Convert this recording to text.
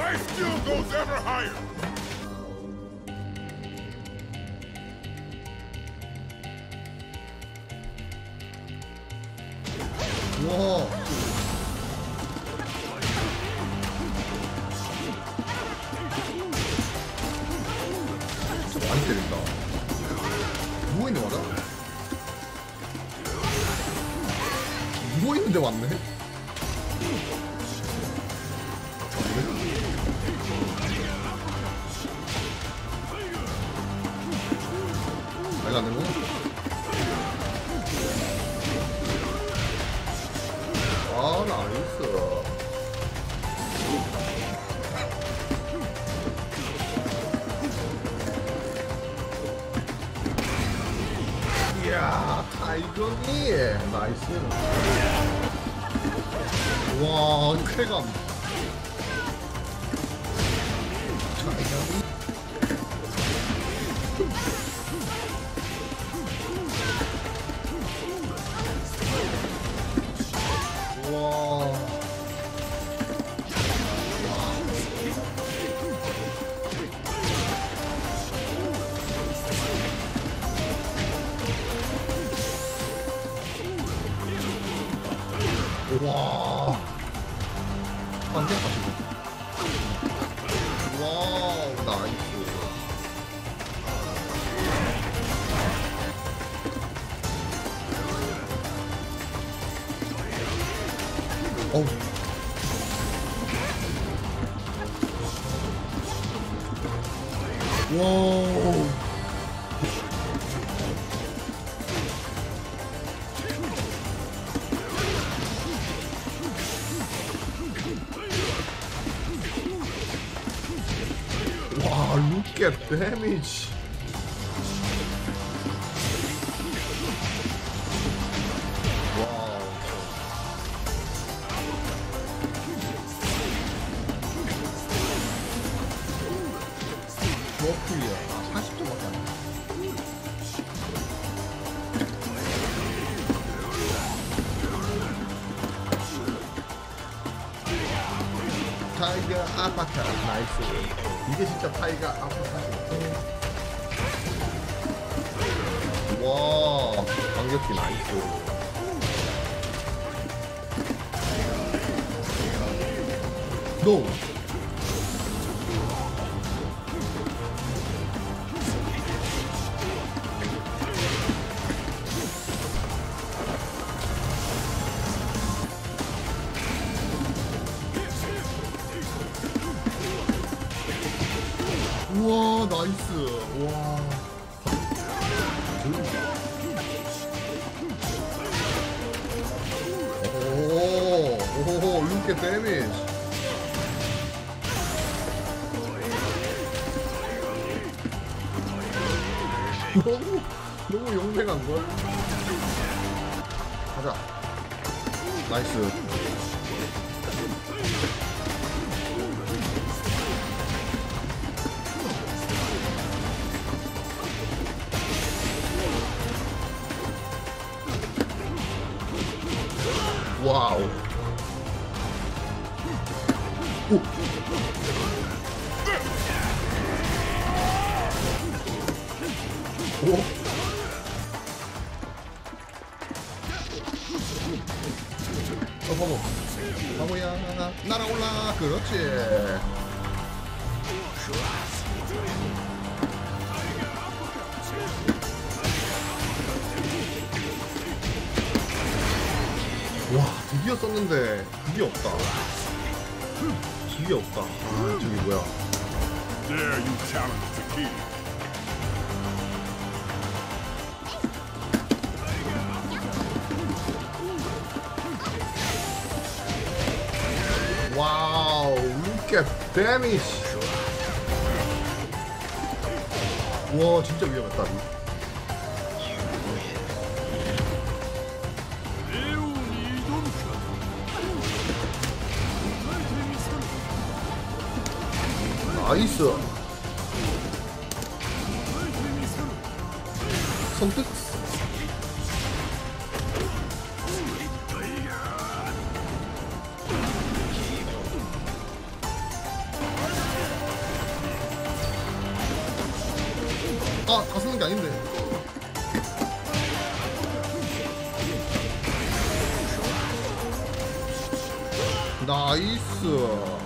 My skill goes ever higher. 와. 진짜 많이 때린다. 누워있는 맞아? 누워있는데 맞네? 잘 가는구나. 아, 나이스. 이야, 타이거니. 나이스. 와, 쾌감. 타이거니. 와. 와. 안 돼, 가지고. 와우, 나이스. 어우. 와우. 와, look at damage. 와우. 워플이야. 40점밖에 안 돼. 타이거 아파트. 나이스. 이게 진짜 타이거 아파트. 와, 강력히 나이스. 노. 우와, 나이스. 와. 오, look at damage. 너무 용맹한걸? 가자. 나이스. 와우. 오. 오. 바보. 바보야. 날아올라. 그렇지. 와, 드디어 썼는데 그게 없다. 그게 없다. 아, 저기 뭐야? There, you talented kid. 와우, look at damage. 와, 진짜 위험했다. 나이스. 선택. 하는 게 아닌데. 나이스.